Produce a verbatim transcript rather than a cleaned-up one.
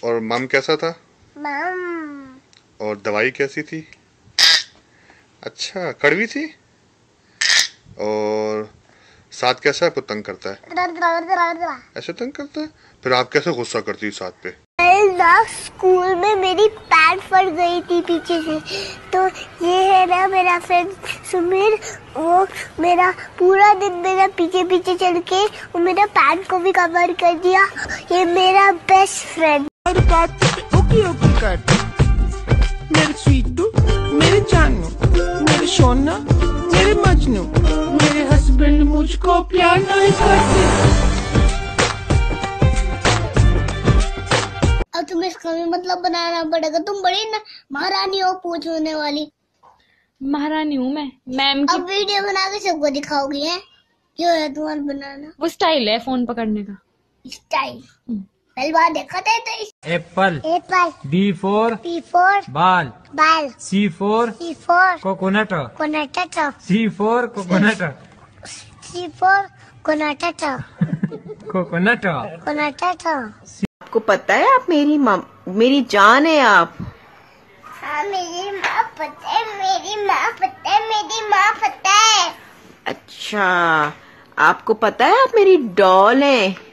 और मम कैसा था? मम। और दवाई कैसी थी? अच्छा, कड़वी थी। और साथ कैसा आपको तंग करता है? ऐसे तंग करता है? फिर आप कैसे गुस्सा करती है साथ पे? स्कूल में मेरी पैंट फट गई थी पीछे से, तो ये है ना मेरा फ्रेंड सुमीर, वो मेरा पूरा दिन मेरा पीछे पीछे चल के वो मेरा पैंट को भी कवर कर दिया। ये मेरा बेस्ट फ्रेंड। हर बात ओके ओके कर मेरे स्वीटू, मेरे जानू, मेरे सोना, मेरे मजनू, मेरे हस्बैंड मुझको प्यार नहीं करते। अब तुम्हें इसका भी मतलब बनाना पड़ेगा। तुम बड़ी ना महारानी हो पूछने वाली। महारानी हूँ मैं, मैम की। अब वीडियो बना के सबको दिखाओगी है? क्यों है तुम्हारा बनाना? वो स्टाइल है फोन पकड़ने का स्टाइल। पहली बार देखा था तो। Apple. Apple. B for B for ball. Ball. C for C for coconut. Coconut. C for coconut. C for coconut. Coconut. Coconut. आपको पता है आप मेरी माँ, मेरी जान है आप। हाँ मेरी माँ पता है, मेरी माँ पता है, मेरी माँ पता है। अच्छा, आपको पता है आप मेरी डॉल हैं।